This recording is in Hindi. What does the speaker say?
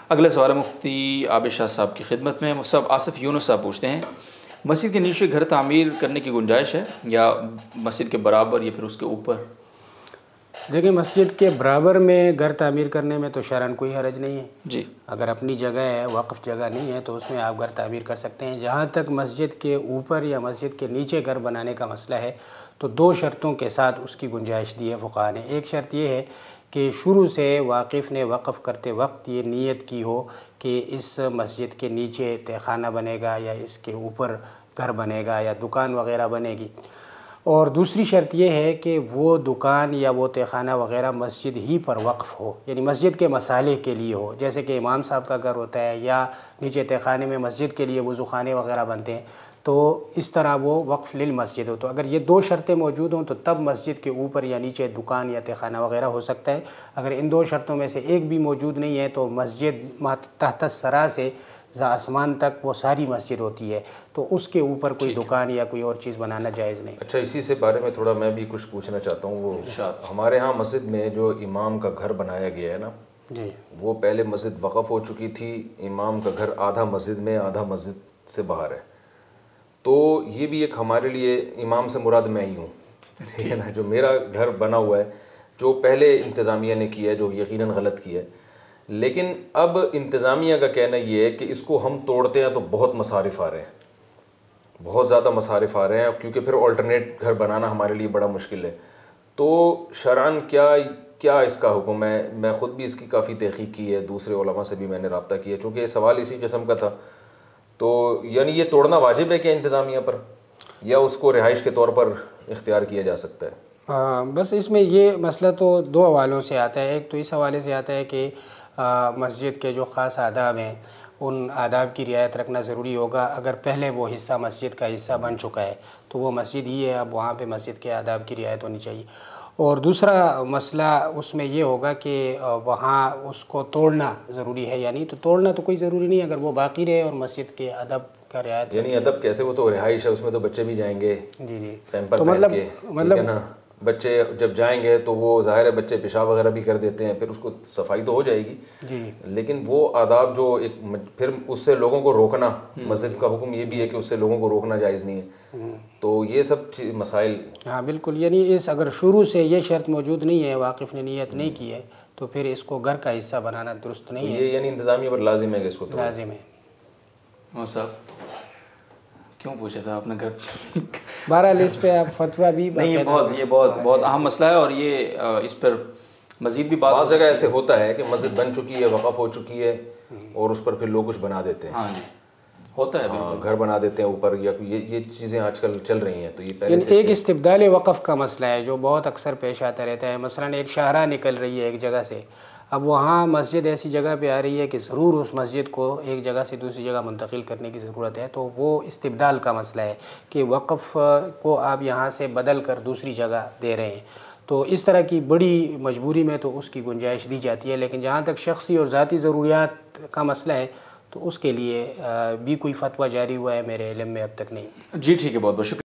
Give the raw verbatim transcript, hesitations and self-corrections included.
अगला सवाल मुफ्ती आबिद शाह साहब की खिदमत में। मुफ्ती आसिफ यूनुस साहब पूछते हैं, मस्जिद के नीचे घर तामीर करने की गुंजाइश है या मस्जिद के बराबर या फिर उसके ऊपर? देखिए, मस्जिद के बराबर में घर तामीर करने में तो शरअन कोई हरज नहीं है जी। अगर अपनी जगह है, वक्फ जगह नहीं है, तो उसमें आप घर तामीर कर सकते हैं। जहाँ तक मस्जिद के ऊपर या मस्जिद के नीचे घर बनाने का मसला है तो दो शर्तों के साथ उसकी गुंजाइश दी है फ़ुक़हा ने। एक शर्त यह है कि शुरू से वाकिफ़ ने वक़्फ़ करते वक्त ये नीयत की हो कि इस मस्जिद के नीचे तहखाना बनेगा या इसके ऊपर घर बनेगा या दुकान वग़ैरह बनेगी। और दूसरी शर्त यह है कि वो दुकान या वो तहखाना वग़ैरह मस्जिद ही पर वक्फ़ हो, यानी मस्जिद के मसाले के लिए हो, जैसे कि इमाम साहब का घर होता है या नीचे तहखाने में मस्जिद के लिए वज़ू ख़ाने वग़ैरह बनते हैं, तो इस तरह वो वक्फ़ लिल मस्जिद हो। तो अगर ये दो शर्तें मौजूद हों तो तब मस्जिद के ऊपर या नीचे दुकान या तहखाना वग़ैरह हो सकता है। अगर इन दो शर्तों में से एक भी मौजूद नहीं है तो मस्जिद तहत सरा से आसमान तक वो सारी मस्जिद होती है, तो उसके ऊपर कोई दुकान या कोई और चीज़ बनाना जायज़ नहीं। अच्छा, इसी से बारे में थोड़ा मैं भी कुछ पूछना चाहता हूँ। वो हमारे यहाँ मस्जिद में जो इमाम का घर बनाया गया है ना जी, वो पहले मस्जिद वक़फ़ हो चुकी थी। इमाम का घर आधा मस्जिद में आधा मस्जिद से बाहर है, तो ये भी एक हमारे लिए, इमाम से मुराद मैं ही हूँ, ठीक है ना। जो मेरा घर बना हुआ है जो पहले इंतज़ामिया ने किया है, जो यकीनन गलत किया है, लेकिन अब इंतज़ामिया का कहना ये है कि इसको हम तोड़ते हैं तो बहुत मसारिफ़ आ रहे हैं, बहुत ज़्यादा मसारिफ़ आ रहे हैं, क्योंकि फिर अल्टरनेट घर बनाना हमारे लिए बड़ा मुश्किल है। तो शरअन क्या क्या इसका हुक्म है? मैं ख़ुद भी इसकी काफ़ी तहक़ीक़ की है, दूसरे उलमा से भी मैंने रब्ता किया, चूँकि ये सवाल इसी किस्म का था। तो यानी ये तोड़ना वाजिब है क्या इंतज़ामिया पर, या उसको रिहाइश के तौर पर इख्तियार किया जा सकता है? आ, बस इसमें ये मसला तो दो हवालों से आता है। एक तो इस हवाले से आता है कि मस्जिद के जो ख़ास आदाब हैं उन आदाब की रियायत रखना ज़रूरी होगा। अगर पहले वो हिस्सा मस्जिद का हिस्सा बन चुका है तो वो मस्जिद ही है, अब वहाँ पे मस्जिद के आदाब की रियायत होनी चाहिए। और दूसरा मसला उसमें ये होगा कि वहाँ उसको तोड़ना ज़रूरी है या नहीं। तो तोड़ना तो कोई ज़रूरी नहीं, अगर वो बाकी रहे और मस्जिद के अदब का रियायत। यानी अदब कैसे? वो तो रिहाइश है, उसमें तो बच्चे भी जाएंगे। जी जी, तो मतलब मतलब ना, बच्चे जब जाएंगे तो वो ज़ाहिर है बच्चे पेशाब वगैरह भी कर देते हैं, फिर उसको सफाई तो हो जाएगी जी, लेकिन वो आदाब जो एक, फिर उससे लोगों को रोकना, मस्जिद का हुक्म ये भी है कि उससे लोगों को रोकना जायज़ नहीं है। तो ये सब मसाइल, हाँ बिल्कुल, यानी इस अगर शुरू से ये शर्त मौजूद नहीं है, वाकिफ़ ने नियत नहीं की है, तो फिर इसको घर का हिस्सा बनाना दुरुस्त नहीं है। ये यानी इंतज़ामिया पर लाजिम है कि इसको तो लाजिम है। हाँ साहब, क्यों पूछा था आपने घर? बहरहाल इस पे आप फतवा भी नहीं, ये बहुत ये बहुत बहुत अहम मसला है और ये इस पर मज़ीद भी बात। बहुत जगह ऐसे होता है कि मस्जिद बन चुकी है, वक़फ़ हो चुकी है और उस पर फिर लोग कुछ बना देते हैं। हाँ जी, होता है, हाँ, घर बना देते हैं ऊपर, या ये ये चीज़ें आजकल चल रही हैं। तो ये पहले से एक इस्तिब्दाल वक़फ़ का मसला है जो बहुत अक्सर पेश आता रहता है। मसलन एक शाहरा निकल रही है एक जगह से, अब वहाँ मस्जिद ऐसी जगह पे आ रही है कि ज़रूर उस मस्जिद को एक जगह से दूसरी जगह मुंतकिल करने की ज़रूरत है, तो वो इस्तिब्दाल का मसला है कि वक़फ़ को आप यहाँ से बदल कर दूसरी जगह दे रहे हैं। तो इस तरह की बड़ी मजबूरी में तो उसकी गुंजाइश दी जाती है, लेकिन जहाँ तक शख्सी और ज़ाती ज़रूरियात का मसला है तो उसके लिए भी कोई फतवा जारी हुआ है मेरे इल्म में अब तक नहीं। जी ठीक है, बहुत बहुत शुक्रिया।